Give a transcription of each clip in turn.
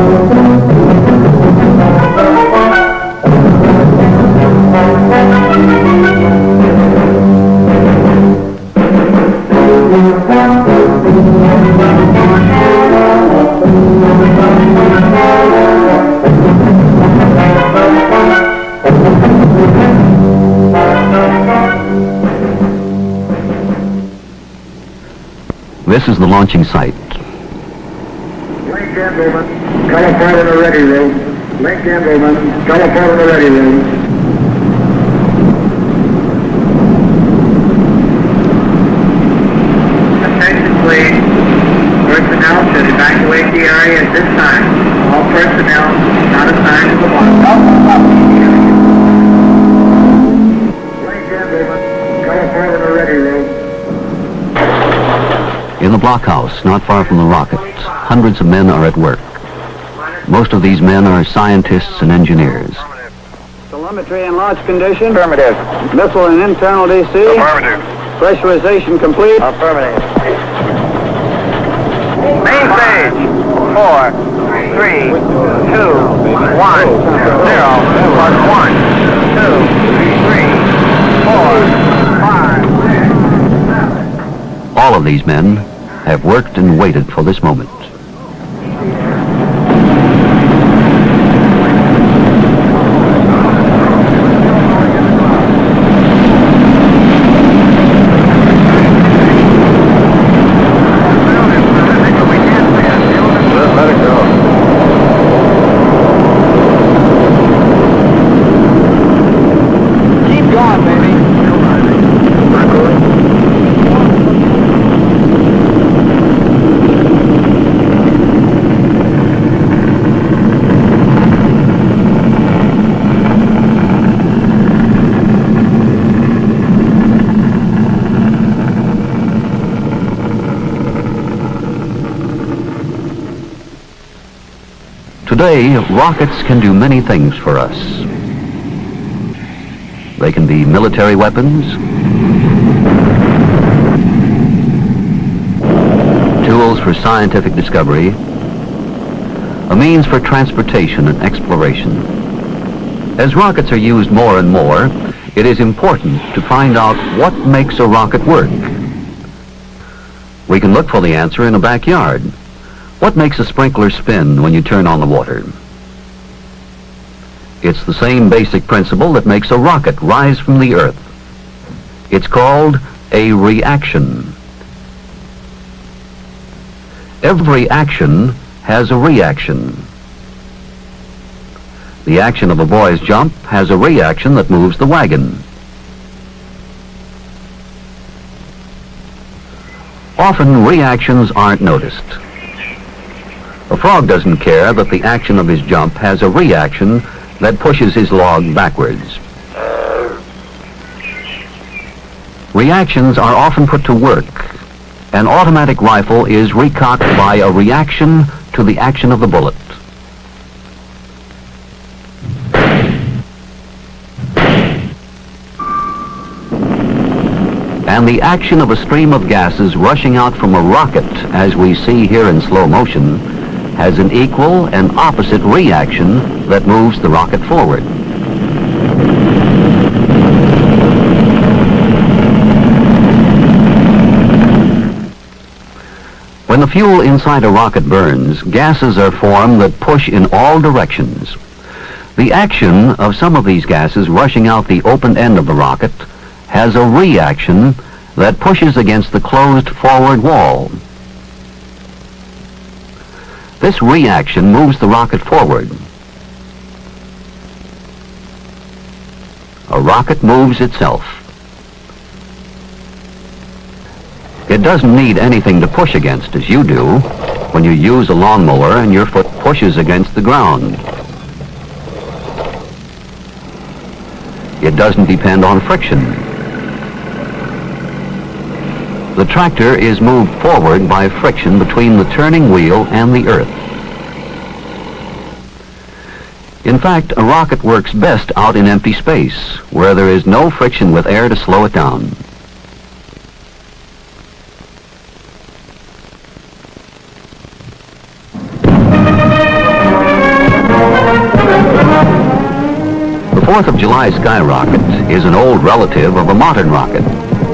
This is the launching site. Link gentlemen, teleport in the ready room. Link gentlemen, teleport in the ready room. Attention please. Personnel should evacuate the area at this time. All personnel not assigned to the block. Link gentlemen, teleport in the ready room. In the blockhouse, not far from the rocket, hundreds of men are at work. Most of these men are scientists and engineers. Telemetry in launch condition. Affirmative. Missile in internal DC. Affirmative. Pressurization complete. Affirmative. Main stage. 4, 3, 2, 1, 0, plus 1, 2, 3, 4, 5. All of these men have worked and waited for this moment. Today, rockets can do many things for us. They can be military weapons, tools for scientific discovery, a means for transportation and exploration. As rockets are used more and more, it is important to find out what makes a rocket work. We can look for the answer in a backyard. What makes a sprinkler spin when you turn on the water? It's the same basic principle that makes a rocket rise from the earth. It's called a reaction. Every action has a reaction. The action of a boy's jump has a reaction that moves the wagon. Often reactions aren't noticed. A frog doesn't care that the action of his jump has a reaction that pushes his log backwards. Reactions are often put to work. An automatic rifle is recocked by a reaction to the action of the bullet. And the action of a stream of gases rushing out from a rocket, as we see here in slow motion, has an equal and opposite reaction that moves the rocket forward. When the fuel inside a rocket burns, gases are formed that push in all directions. The action of some of these gases rushing out the open end of the rocket has a reaction that pushes against the closed forward wall. This reaction moves the rocket forward. A rocket moves itself. It doesn't need anything to push against as you do when you use a lawnmower and your foot pushes against the ground. It doesn't depend on friction. The tractor is moved forward by friction between the turning wheel and the earth. In fact, a rocket works best out in empty space, where there is no friction with air to slow it down. 4th of July skyrocket is an old relative of a modern rocket.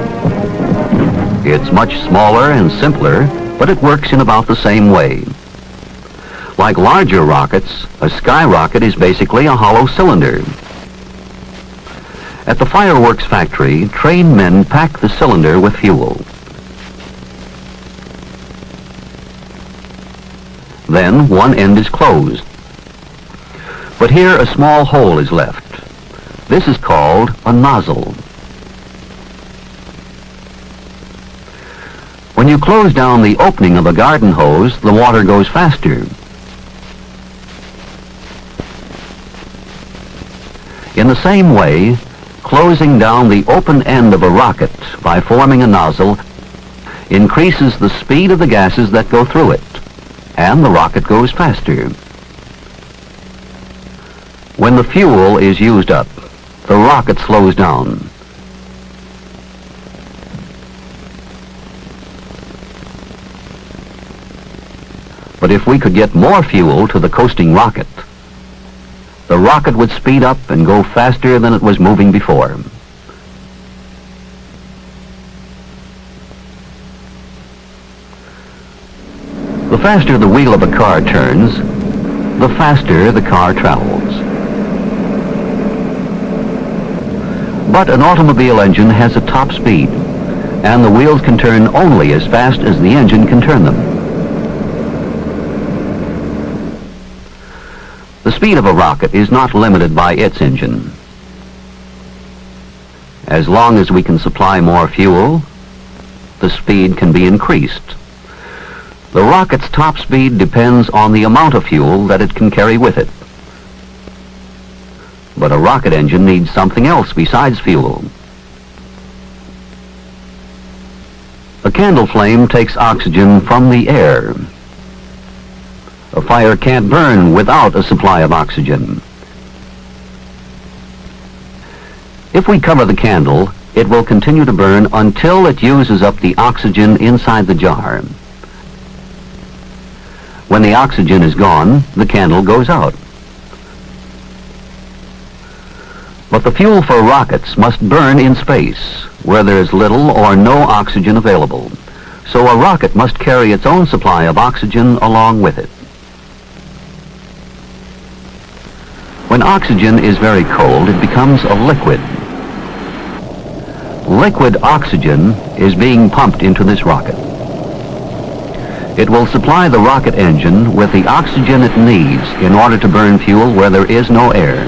It's much smaller and simpler, but it works in about the same way. Like larger rockets, a skyrocket is basically a hollow cylinder. At the fireworks factory, trained men pack the cylinder with fuel. Then one end is closed. But here a small hole is left. This is called a nozzle. When you close down the opening of a garden hose, the water goes faster. In the same way, closing down the open end of a rocket by forming a nozzle increases the speed of the gases that go through it, and the rocket goes faster. When the fuel is used up, the rocket slows down. But if we could get more fuel to the coasting rocket, the rocket would speed up and go faster than it was moving before. The faster the wheel of a car turns, the faster the car travels. But an automobile engine has a top speed, and the wheels can turn only as fast as the engine can turn them. The speed of a rocket is not limited by its engine. As long as we can supply more fuel, the speed can be increased. The rocket's top speed depends on the amount of fuel that it can carry with it. But a rocket engine needs something else besides fuel. A candle flame takes oxygen from the air. A fire can't burn without a supply of oxygen. If we cover the candle, it will continue to burn until it uses up the oxygen inside the jar. When the oxygen is gone, the candle goes out. But the fuel for rockets must burn in space, where there is little or no oxygen available. So a rocket must carry its own supply of oxygen along with it. When oxygen is very cold, it becomes a liquid. Liquid oxygen is being pumped into this rocket. It will supply the rocket engine with the oxygen it needs in order to burn fuel where there is no air.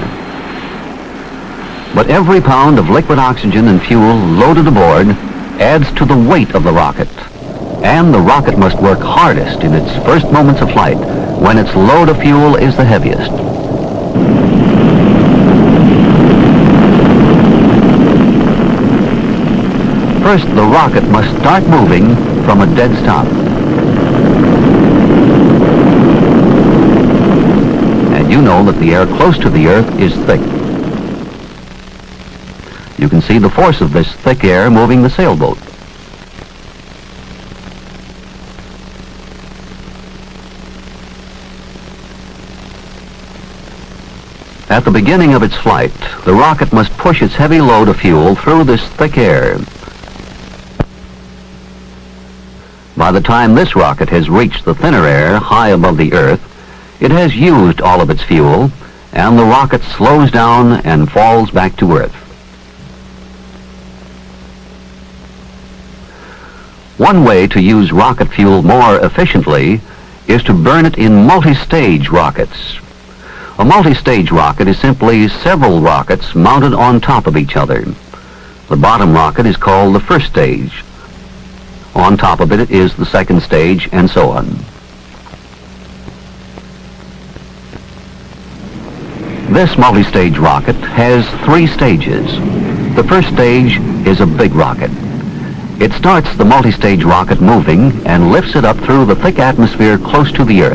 But every pound of liquid oxygen and fuel loaded aboard adds to the weight of the rocket. And the rocket must work hardest in its first moments of flight, when its load of fuel is the heaviest. First, the rocket must start moving from a dead stop. And you know that the air close to the Earth is thick. You can see the force of this thick air moving the sailboat. At the beginning of its flight, the rocket must push its heavy load of fuel through this thick air. By the time this rocket has reached the thinner air high above the Earth, it has used all of its fuel, and the rocket slows down and falls back to Earth. One way to use rocket fuel more efficiently is to burn it in multi-stage rockets. A multi-stage rocket is simply several rockets mounted on top of each other. The bottom rocket is called the first stage. On top of it is the second stage, and so on. This multi-stage rocket has 3 stages. The first stage is a big rocket. It starts the multi-stage rocket moving and lifts it up through the thick atmosphere close to the Earth.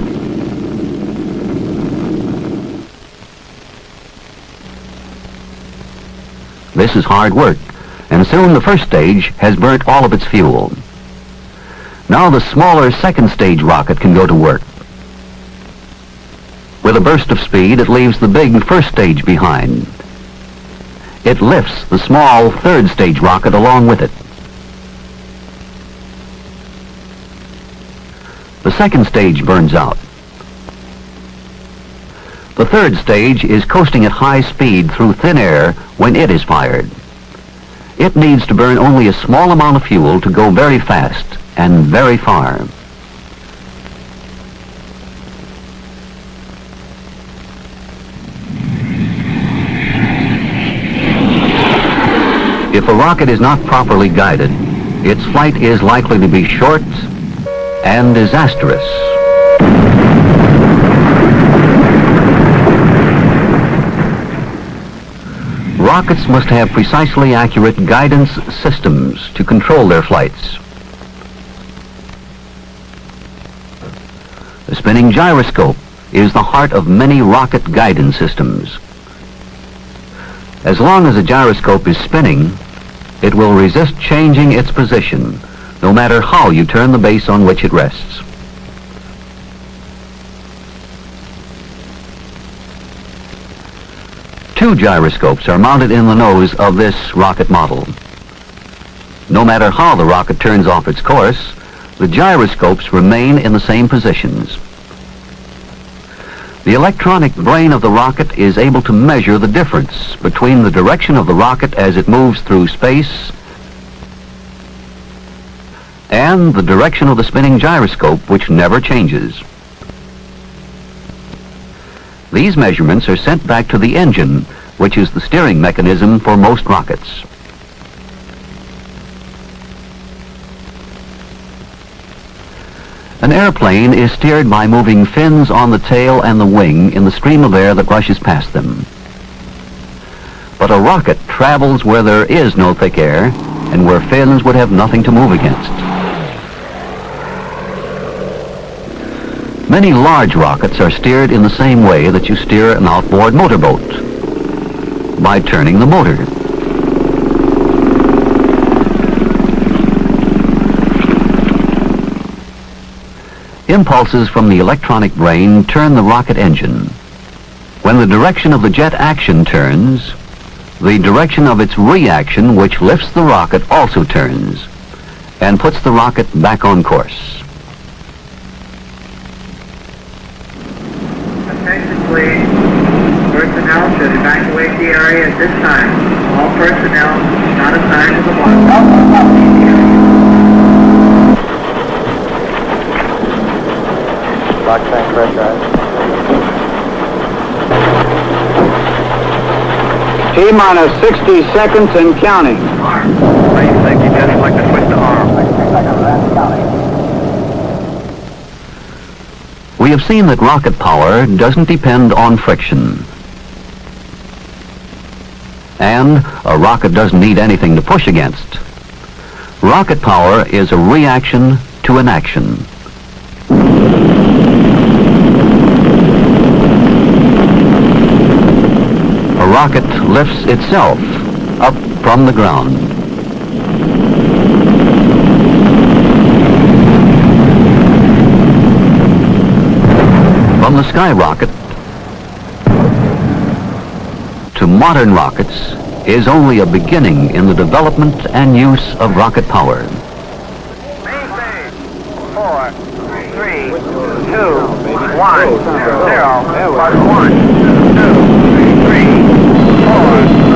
This is hard work, and soon the first stage has burnt all of its fuel. Now the smaller second stage rocket can go to work. With a burst of speed, it leaves the big first stage behind. it lifts the small third stage rocket along with it. The second stage burns out. The third stage is coasting at high speed through thin air when it is fired. It needs to burn only a small amount of fuel to go very fast and very far. If a rocket is not properly guided, its flight is likely to be short and disastrous. Rockets must have precisely accurate guidance systems to control their flights. The spinning gyroscope is the heart of many rocket guidance systems. As long as a gyroscope is spinning, it will resist changing its position, no matter how you turn the base on which it rests. Two gyroscopes are mounted in the nose of this rocket model. No matter how the rocket turns off its course, the gyroscopes remain in the same positions. The electronic brain of the rocket is able to measure the difference between the direction of the rocket as it moves through space and the direction of the spinning gyroscope, which never changes. These measurements are sent back to the engine, which is the steering mechanism for most rockets. An airplane is steered by moving fins on the tail and the wing in the stream of air that rushes past them. But a rocket travels where there is no thick air and where fins would have nothing to move against. Many large rockets are steered in the same way that you steer an outboard motorboat, by turning the motor. Impulses from the electronic brain turn the rocket engine. When the direction of the jet action turns, the direction of its reaction, which lifts the rocket, also turns and puts the rocket back on course. Attention please. Personnel should evacuate the area at this time. All personnel not assigned to the block. Lock tank pressurized. T-minus 60 seconds and counting. Lane safety just like to switch to arm. We have seen that rocket power doesn't depend on friction. And a rocket doesn't need anything to push against. Rocket power is a reaction to an action. A rocket lifts itself up from the ground. From the skyrocket to modern rockets is only a beginning in the development and use of rocket power. Main stage. 4, 3, 2, 1, 0, plus 1, 2, 3, 4.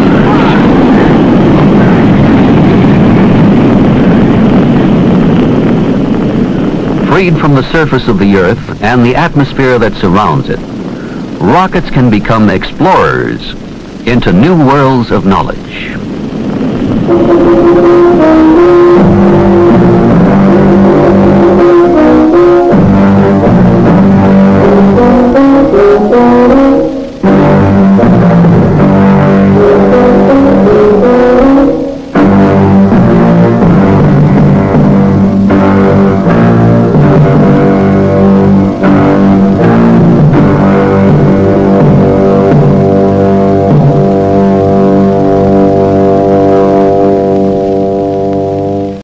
Freed from the surface of the Earth and the atmosphere that surrounds it, rockets can become explorers into new worlds of knowledge.